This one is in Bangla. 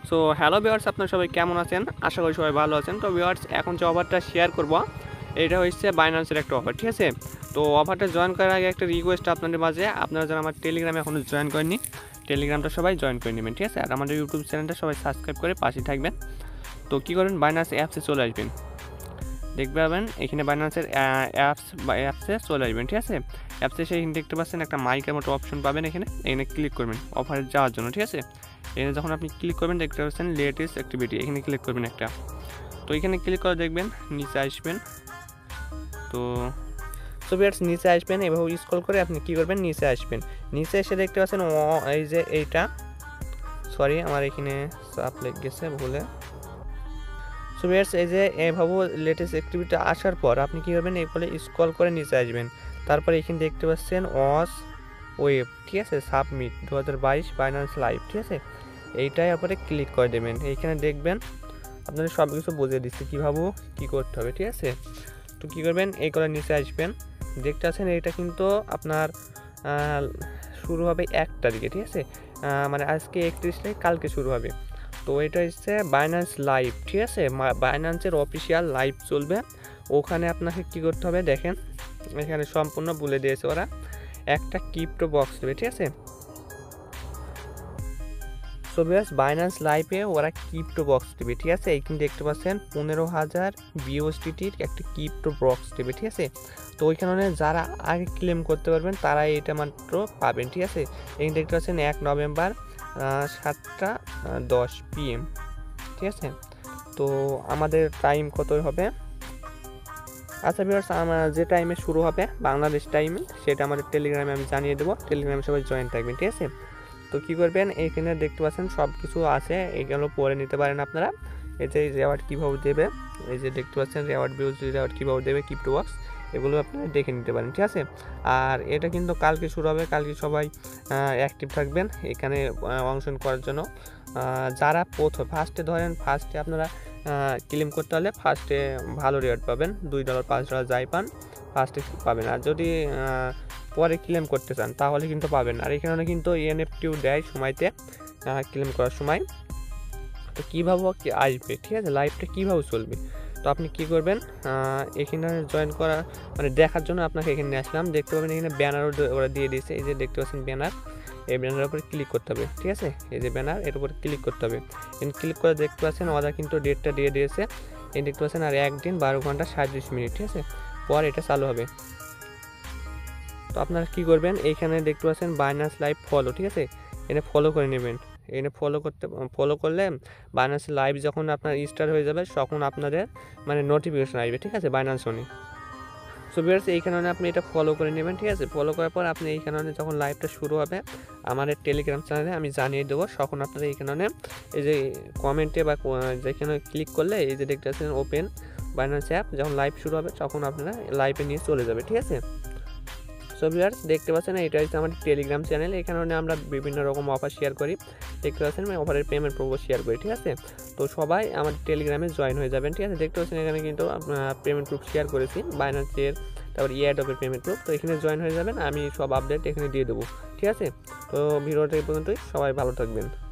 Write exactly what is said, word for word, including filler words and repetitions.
সো হ্যালো ভিউয়ার্স, আপনারা সবাই কেমন আছেন? আশা করি সবাই ভালো আছেন। তো ভিউয়ার্স, এখন যে অফারটা শেয়ার করব এটা হচ্ছে বাইন্যান্সের একটা অফার, ঠিক আছে? তো অফারটা জয়েন করার আগে একটা রিকোয়েস্ট আপনাদের মাঝে, আপনারা যারা আমার টেলিগ্রামে এখনও জয়েন করেননি টেলিগ্রামটা সবাই জয়েন করে নেবেন, ঠিক আছে? আর আমাদের ইউটিউব চ্যানেলটা সবাই সাবস্ক্রাইব করে পাশে থাকবেন। তো কী করবেন, বাইন্যান্স অ্যাপসে চলে আসবেন, দেখতে পাবেন এখানে বাইন্যান্সের অ্যাপস বা অ্যাপসে চলে আসবেন, ঠিক আছে? অ্যাপসে সেই দেখতে পাচ্ছেন একটা মাইকের মতো অপশন পাবেন, এখানে এখানে ক্লিক করবেন অফারে যাওয়ার জন্য, ঠিক আছে? এখানে যখন আপনি ক্লিক করবেন দেখতে পাচ্ছেন লেটেস্ট অ্যাক্টিভিটি, এখানে ক্লিক করবেন একটা। তো এখানে ক্লিক করে দেখবেন নিচে আসবেন। তো সো ভিউয়ার্স, নিচে আসবেন, এভাবে স্ক্রল করে আপনি কী করবেন, নিচে আসবেন। নিচে এসে দেখতে পাচ্ছেন এই যে এইটা, সরি আমার এখানে চাপ লেগে গেছে ভুলে। সো ভিউয়ার্স, এই যে এভাবে লেটেস্ট অ্যাক্টিভিটি আসার পর আপনি কী করবেন, এই বলে স্ক্রল করে নিচে আসবেন। তারপরে এখানে দেখতে পাচ্ছেন ওয়াচ ওয়েব, ঠিক আছে? সাবমিট দু হাজার বাইশ বাইন্যান্স লাইভ, ঠিক আছে? এইটাই আপনি ক্লিক করে দেবেন। এইখানে দেখবেন আপনাদের সব কিছু বুঝিয়ে দিচ্ছি কীভাবে কী করতে হবে, ঠিক আছে? তো কী করবেন, এই করে নিচে আসবেন। দেখতে পাচ্ছেন এইটা কিন্তু আপনার শুরু হবে এক তারিখে, ঠিক আছে? মানে আজকে একত্রিশ তারিখ, কালকে শুরু হবে। তো এটা হচ্ছে বাইন্যান্স লাইভ, ঠিক আছে? বাইন্যান্সের অফিসিয়াল লাইভ চলবে। ওখানে আপনাকে কী করতে হবে দেখেন, এখানে সম্পূর্ণ বলে দিয়েছে ওরা। একটা ক্রিপ্টো বক্স দেবে, ঠিক আছে? সো ভিউয়ার্স, বাইন্যান্স লাইভে ওরা ক্রিপ্টো বক্স দেবে, ঠিক আছে? এইখানে দেখতে পাচ্ছেন পনেরো হাজার বিওএসডিটির একটা ক্রিপ্টো বক্স দেবে, ঠিক আছে? তো ওইখানে যারা আগে ক্লেম করতে পারবেন তারা এটা মাত্র পাবেন, ঠিক আছে? এখানে দেখতে পাচ্ছেন এক নভেম্বর সাতটা দশ পিএম, ঠিক আছে? তো আমাদের টাইম কতই হবে, আচ্ছা ভিউয়ার্স, আমার যে টাইমে শুরু হবে বাংলাদেশ টাইমে সেটা আমাদের টেলিগ্রামে আমি জানিয়ে দেবো। টেলিগ্রামে সবাই জয়েন থাকবেন, ঠিক আছে? তো কী করবেন, এইখানে দেখতে পাচ্ছেন সব কিছু আছে, এইগুলো পরে নিতে পারেন আপনারা। এই যে রেওয়ার্ড কীভাবে দেবে, এই যে দেখতে পাচ্ছেন রেওয়ার্ড ভিউজ রেওয়ার্ড কীভাবে দেবে ক্রিপ্টো বক্স, এগুলো আপনারা দেখে নিতে পারেন, ঠিক আছে? আর এটা কিন্তু কালকে শুরু হবে, কালকে সবাই অ্যাক্টিভ থাকবেন এখানে অংশগ্রহণ করার জন্য। যারা প্রথম ফার্স্টে ধরেন, ফার্স্টে আপনারা ক্লেম করতে হলে ফার্স্টে ভালো রেওয়ার্ড পাবেন, দুই ডলার পাঁচ ডলার যাই পান ফার্স্টে পাবেন। আর যদি পরে ক্লেম করতে চান তাহলে কিন্তু পাবেন। আর এখানে কিন্তু এনএফটিও দেয় সময়তে ক্লেম করার সময়। তো কীভাবে কি আসবে, ঠিক আছে? লাইভটা কীভাবে চলবে, তো আপনি কি করবেন, এখানে জয়েন করা মানে দেখার জন্য আপনাকে এখানে আসলাম। দেখতে পাবেন এখানে ব্যানারও ওরা দিয়ে দিয়েছে, এই যে দেখতে পাচ্ছেন ব্যানার, এই ব্যানারের উপরে ক্লিক করতে হবে, ঠিক আছে? এই যে ব্যানার, এর উপরে ক্লিক করতে হবে। এখানে ক্লিক করে দেখতে পাচ্ছেন ওরা কিন্তু ডেটটা দিয়ে দিয়েছে, এই দেখতে পাচ্ছেন আর একদিন বারো ঘন্টা সাঁত্রিশ মিনিট, ঠিক আছে? পর এটা চালু হবে। তো আপনারা কী করবেন, এইখানে দেখতে পাচ্ছেন বাইন্যান্স লাইভ ফলো, ঠিক আছে? এনে ফলো করে নেবেন। এনে ফলো করতে ফলো করলে বাইন্যান্স লাইভ যখন আপনার স্টার্ট হয়ে যাবে তখন আপনাদের মানে নোটিফিকেশন আসবে, ঠিক আছে? Binance one. সো ভিউয়ার্স, এইখানে আপনি এটা ফলো করে নেবেন, ঠিক আছে? ফলো করার পর আপনি এইখানে যখন লাইভটা শুরু হবে আমাদের টেলিগ্রাম চ্যানেলে আমি জানিয়ে দেবো, তখন আপনারা এইখানে এই যে কমেন্টে বা যেখানে ক্লিক করলে এই যে দেখতে পাচ্ছেন ওপেন বাইন্যান্স অ্যাপ, যখন লাইভ শুরু হবে তখন আপনারা লাইভে নিয়ে চলে যাবে, ঠিক আছে? সো ভিউয়ার্স, দেখতে পাচ্ছেন এটা হচ্ছে আমাদের টেলিগ্রাম চ্যানেল, এখানে আমরা বিভিন্ন রকম অফার শেয়ার করি, দেখতে পাচ্ছেন আমি অফারের পেমেন্ট প্রুফ শেয়ার করি, ঠিক আছে? তো সবাই আমাদের টেলিগ্রামে জয়েন হয়ে যাবেন, ঠিক আছে? দেখতে পাচ্ছেন এখানে কিন্তু পেমেন্ট প্রুফ শেয়ার করেছি, বাইন্যান্সের, তারপর ইয়ারডপের পেমেন্ট প্রুফ। তো এখানে জয়েন হয়ে যাবেন, আমি সব আপডেট এখানে দিয়ে দেবো, ঠিক আছে? তো ভিডিওটা এই পর্যন্তই, সবাই ভালো থাকবেন।